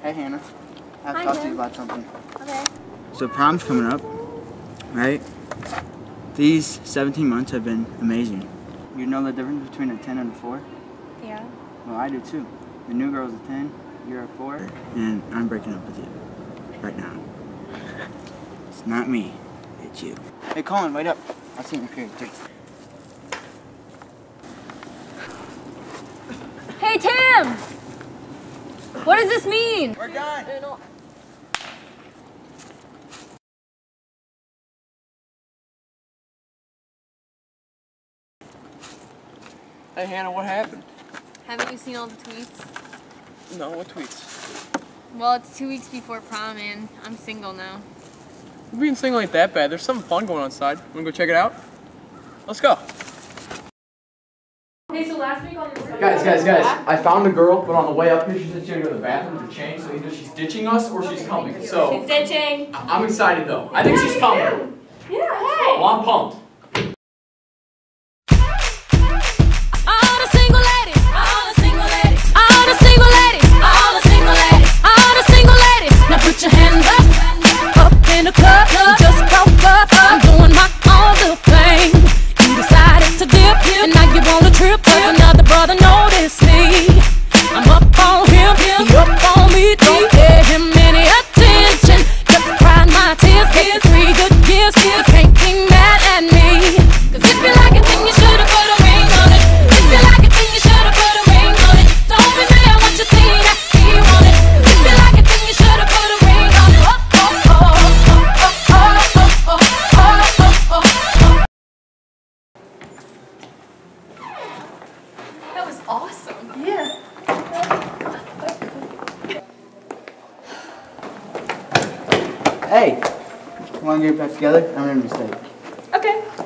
Hey Hannah, I have to Hi, talk to you Tim. about something. Okay. So prom's coming up, right? These 17 months have been amazing. You know the difference between a 10 and a 4? Yeah. Well, I do too. The new girl's a 10, you're a 4, and I'm breaking up with you right now. It's not me, it's you. Hey Colin, wait up. I'll see you in a period 3. Hey, Tim! What does this mean? We're done. Hey Hannah, what happened? Haven't you seen all the tweets? No, what tweets? Well, it's 2 weeks before prom, and I'm single now. Being single ain't that bad. There's something fun going on outside. Wanna go check it out? Let's go. Hey, so last week on your Guys, I found a girl, but on the way up here, she said she had to go to the bathroom to change, so either she's ditching us or she's coming. So, She's ditching. I'm excited though. I think she's coming. Yeah, hey! Well, I'm pumped. Put your hands up in the club, just broke up. I'm doing my own little thing. You decided to dip, and now you want a trip, cause another brother noticed me. I'm up on him, he up on me, don't pay him any attention. Just crying my tears, get 3 good years, you can't be mad at me. Cause if you like it, then you should've put a ring on it. If you like it, then you should've put a ring on it. Don't be mad what you see that he want it. If you like it, then you should've put a ring on it. That was awesome. Yeah. Hey, wanna get back together? I made a mistake. Okay.